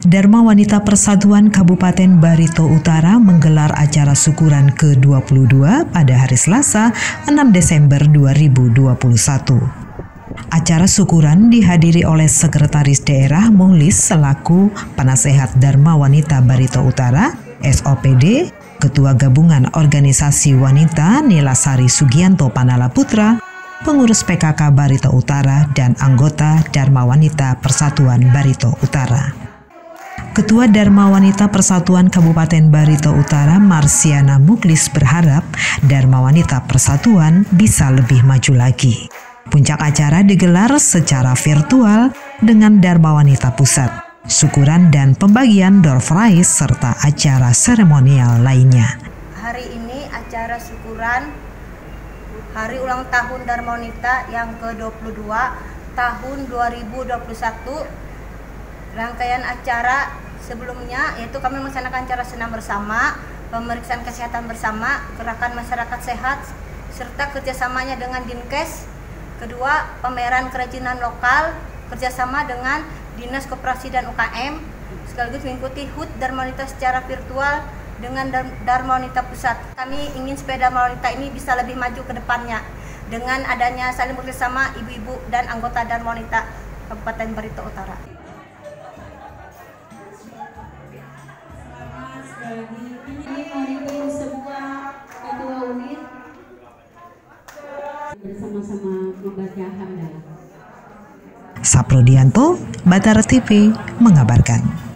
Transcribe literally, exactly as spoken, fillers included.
Dharma Wanita Persatuan Kabupaten Barito Utara menggelar acara syukuran ke dua puluh dua pada hari Selasa enam Desember dua ribu dua puluh satu. Acara syukuran dihadiri oleh Sekretaris Daerah Muhlis selaku Penasehat Dharma Wanita Barito Utara, S O P D, Ketua Gabungan Organisasi Wanita Nilasari Sugianto Panala Putra, Pengurus P K K Barito Utara, dan anggota Dharma Wanita Persatuan Barito Utara. Ketua Dharma Wanita Persatuan Kabupaten Barito Utara, Marsiana Muklis, berharap Dharma Wanita Persatuan bisa lebih maju lagi. Puncak acara digelar secara virtual dengan Dharma Wanita Pusat, syukuran dan pembagian door prize serta acara seremonial lainnya. Hari ini acara syukuran hari ulang tahun Dharma Wanita yang ke dua puluh dua tahun dua ribu dua puluh satu. Rangkaian acara sebelumnya yaitu kami melaksanakan acara senam bersama, pemeriksaan kesehatan bersama, gerakan masyarakat sehat, serta kerjasamanya dengan Dinkes. Kedua, pameran kerajinan lokal, kerjasama dengan Dinas Koperasi dan U K M, sekaligus mengikuti H U T Dharma Wanita secara virtual dengan Dharma Wanita Pusat. Kami ingin supaya Dharma Wanita ini bisa lebih maju ke depannya dengan adanya saling bekerjasama ibu-ibu dan anggota Dharma Wanita Kabupaten Barito Utara. Ini memimpin sebuah ketua unit bersama-sama membaca hamdalah. Saprodianto, Batara T V mengabarkan.